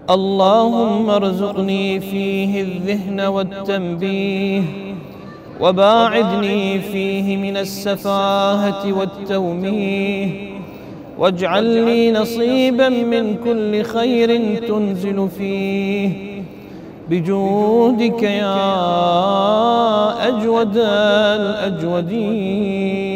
اللهم ارزقني فيه الذهن والتنبيه، وباعدني فيه من السفاهة والتوميه، واجعل لي نصيبا من كل خير تنزل فيه بجودك يا أجود الأجودين.